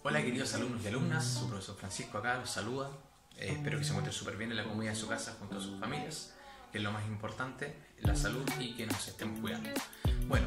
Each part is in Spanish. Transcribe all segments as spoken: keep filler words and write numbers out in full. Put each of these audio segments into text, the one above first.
Hola queridos alumnos y alumnas, su profesor Francisco acá los saluda. Eh, espero que se encuentren súper bien en la comodidad de su casa junto a sus familias, que es lo más importante, la salud y que nos estemos cuidando. Bueno,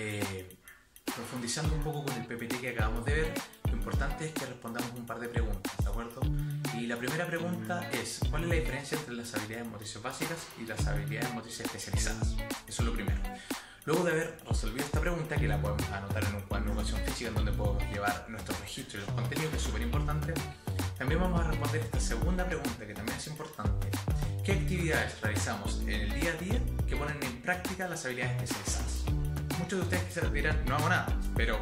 eh, profundizando un poco con el P P T que acabamos de ver, lo importante es que respondamos un par de preguntas, ¿de acuerdo? Y la primera pregunta es, ¿cuál es la diferencia entre las habilidades motrices básicas y las habilidades motrices especializadas? Eso es lo primero. Luego de haber resolvido esta pregunta, que la podemos anotar en un cuaderno de educación física donde podemos llevar nuestros registros y los contenidos, que es súper importante, también vamos a responder esta segunda pregunta, que también es importante. ¿Qué actividades realizamos en el día a día que ponen en práctica las habilidades especializadas? Muchos de ustedes quizás dirán, no hago nada, pero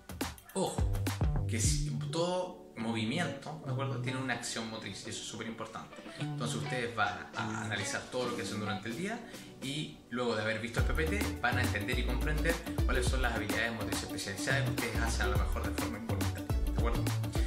ojo, que todo movimiento, ¿de acuerdo?, tiene una acción motriz y eso es súper importante. Entonces ustedes van a analizar todo lo que hacen durante el día y luego de haber visto el P P T van a entender y comprender cuáles son las habilidades motrices especializadas que ustedes hacen a lo mejor de forma involuntaria, ¿de acuerdo?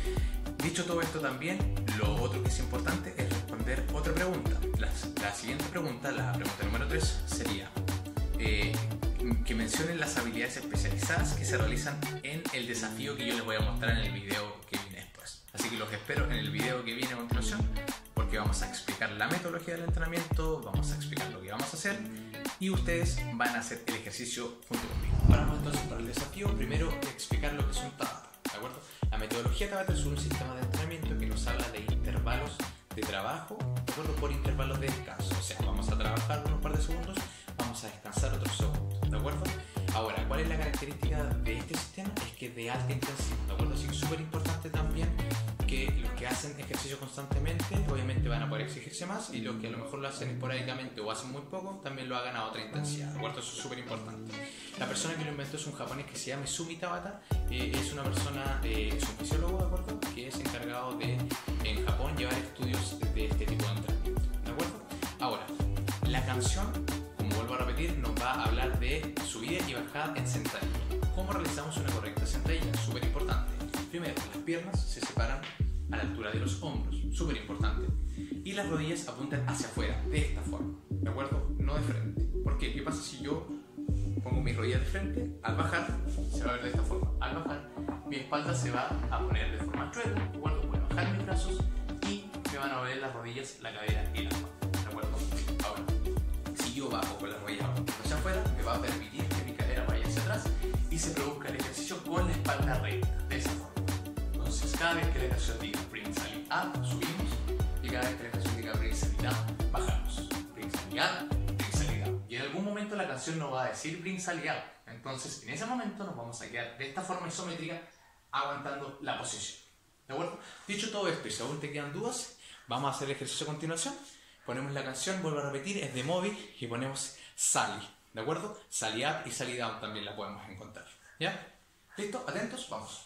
Dicho todo esto también, lo otro que es importante es responder otra pregunta. La, la siguiente pregunta, la pregunta número tres, sería eh, que mencionen las habilidades especializadas que se realizan en el desafío que yo les voy a mostrar en el video que viene después. Así que los espero en el video que viene a continuación, porque vamos a explicar la metodología del entrenamiento, vamos a explicar lo que vamos a hacer y ustedes van a hacer el ejercicio junto conmigo. Paramos entonces para el desafío. Primero explicar lo que es un Tabata, ¿de acuerdo? La metodología Tabata es un sistema de entrenamiento que nos habla de intervalos de trabajo, ¿de acuerdo?, por intervalos de descanso. O sea, vamos a trabajar unos par de segundos, vamos a descansar otros segundos, ¿de acuerdo? Ahora, ¿cuál es la característica de este sistema? Es que es de alta intensidad, ¿de acuerdo? Así que es súper importante también que los que hacen ejercicio constantemente obviamente van a poder exigirse más y los que a lo mejor lo hacen esporádicamente o hacen muy poco también lo hagan a otra intensidad, ¿de acuerdo? Eso es súper importante. La persona que lo inventó es un japonés que se llama Izumi Tabata, eh, es una persona, eh, es un fisiólogo, ¿de acuerdo?, que es encargado de en Japón llevar estudios de este tipo de entrenamiento, ¿de acuerdo? Ahora, la canción, como vuelvo a repetir, nos va a hablar de subida y bajada en sentadilla. ¿Cómo realizamos una correcta sentadilla? Súper importante. Primero, las piernas se separan a la altura de los hombros, súper importante. Y las rodillas apuntan hacia afuera, de esta forma, ¿de acuerdo? No de frente. ¿Por qué? ¿Qué pasa si yo pongo mis rodillas de frente? Al bajar, se va a ver de esta forma. Al bajar, mi espalda se va a poner de forma chueca, ¿de acuerdo? Voy a bajar mis brazos y me van a ver las rodillas, la cadera y la mano, ¿de acuerdo? Ahora, si yo bajo con las rodillas apuntando hacia afuera, me va a permitir que mi cadera vaya hacia atrás y se produzca el ejercicio con la espalda recta, de esa forma. Entonces, cada vez que la canción diga bring salí up, subimos, y cada vez que la canción diga bring salí down, bajamos. Bring salí up, bring salí down. Y en algún momento la canción nos va a decir bring salí up. Entonces, en ese momento nos vamos a quedar de esta forma isométrica, aguantando la posición. ¿De acuerdo? Dicho todo esto, y si aún te quedan dudas, vamos a hacer el ejercicio a continuación. Ponemos la canción, vuelvo a repetir, es de móvil y ponemos Sally, ¿de acuerdo? Sally up y Sally down también la podemos encontrar. ¿Ya? ¿Listo? ¿Atentos? Vamos.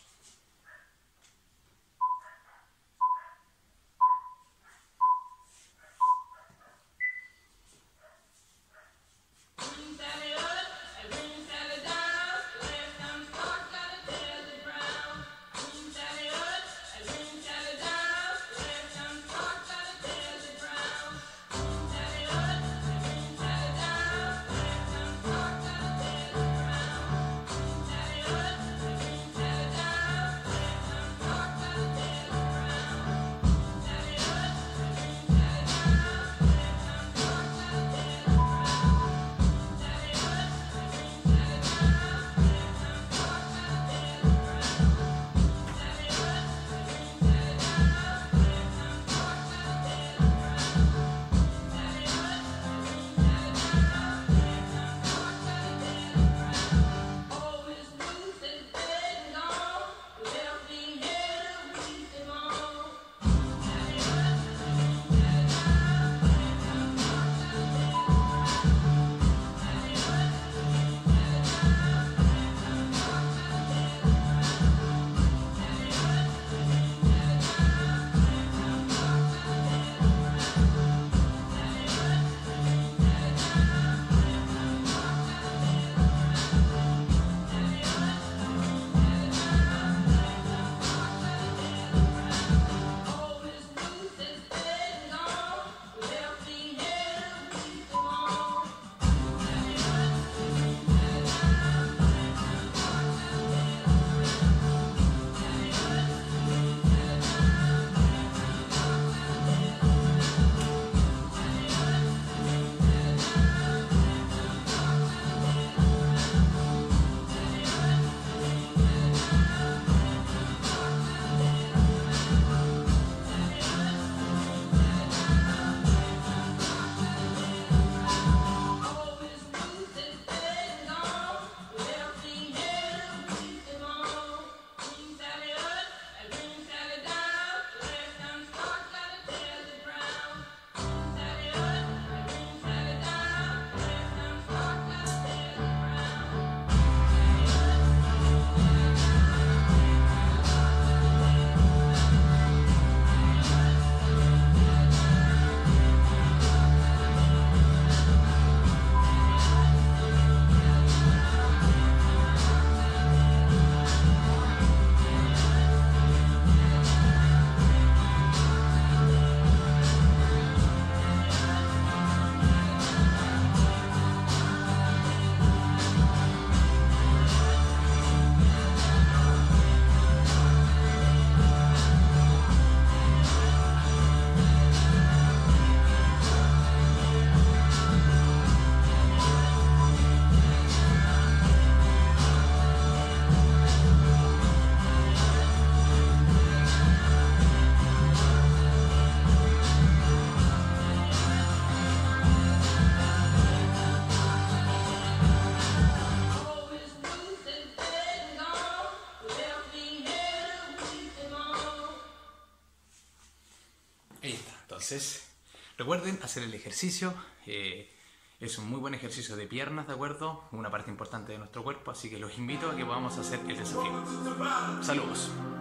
Entonces, recuerden hacer el ejercicio. Eh, es un muy buen ejercicio de piernas, ¿de acuerdo? Una parte importante de nuestro cuerpo, así que los invito a que podamos hacer el desafío. Saludos.